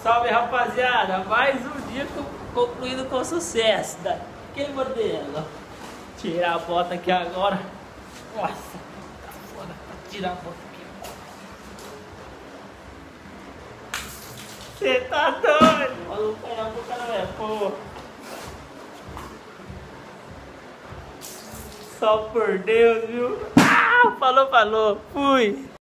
salve, rapaziada! Mais um dia concluído com sucesso. Daquele modelo. Tirar a bota aqui agora. Nossa, tá foda pra tirar a bota aqui. Você tá doido? Maluco, aí a boca não é, pô. Só por Deus, viu? Ah, falou, fui.